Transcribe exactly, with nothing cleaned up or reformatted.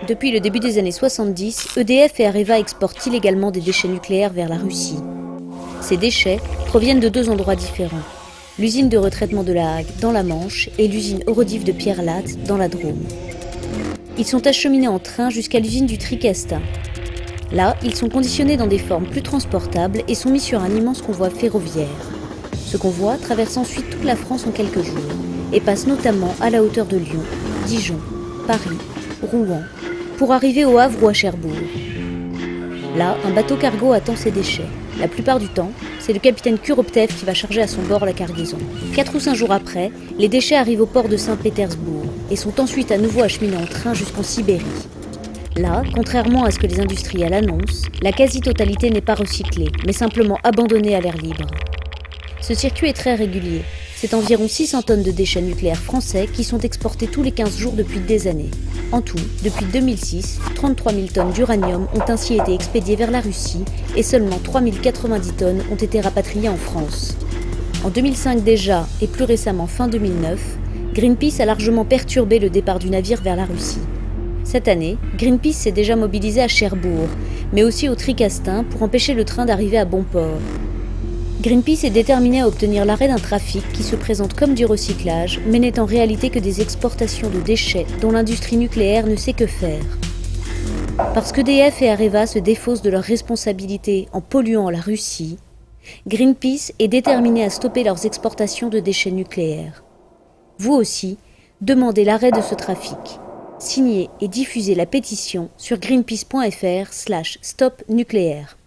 Depuis le début des années soixante-dix, E D F et Areva exportent illégalement des déchets nucléaires vers la Russie. Ces déchets proviennent de deux endroits différents. L'usine de retraitement de la Hague dans la Manche et l'usine Eurodiv de Pierrelatte dans la Drôme. Ils sont acheminés en train jusqu'à l'usine du Tricastin. Là, ils sont conditionnés dans des formes plus transportables et sont mis sur un immense convoi ferroviaire. Ce convoi traverse ensuite toute la France en quelques jours et passe notamment à la hauteur de Lyon, Dijon, Paris, Rouen, pour arriver au Havre ou à Cherbourg. Là, un bateau cargo attend ses déchets. La plupart du temps, c'est le capitaine Kuroptev qui va charger à son bord la cargaison. Quatre ou cinq jours après, les déchets arrivent au port de Saint-Pétersbourg et sont ensuite à nouveau acheminés en train jusqu'en Sibérie. Là, contrairement à ce que les industriels annoncent, la quasi-totalité n'est pas recyclée, mais simplement abandonnée à l'air libre. Ce circuit est très régulier. C'est environ six cents tonnes de déchets nucléaires français qui sont exportés tous les quinze jours depuis des années. En tout, depuis deux mille six, trente-trois mille tonnes d'uranium ont ainsi été expédiées vers la Russie et seulement trois mille quatre-vingt-dix tonnes ont été rapatriées en France. En deux mille cinq déjà, et plus récemment fin deux mille neuf, Greenpeace a largement perturbé le départ du navire vers la Russie. Cette année, Greenpeace s'est déjà mobilisé à Cherbourg, mais aussi au Tricastin pour empêcher le train d'arriver à bon port. Greenpeace est déterminé à obtenir l'arrêt d'un trafic qui se présente comme du recyclage, mais n'est en réalité que des exportations de déchets dont l'industrie nucléaire ne sait que faire. Parce qu'E D F et Areva se défaussent de leurs responsabilités en polluant la Russie, Greenpeace est déterminé à stopper leurs exportations de déchets nucléaires. Vous aussi, demandez l'arrêt de ce trafic. Signez et diffusez la pétition sur greenpeace point f r slash stop nucléaire.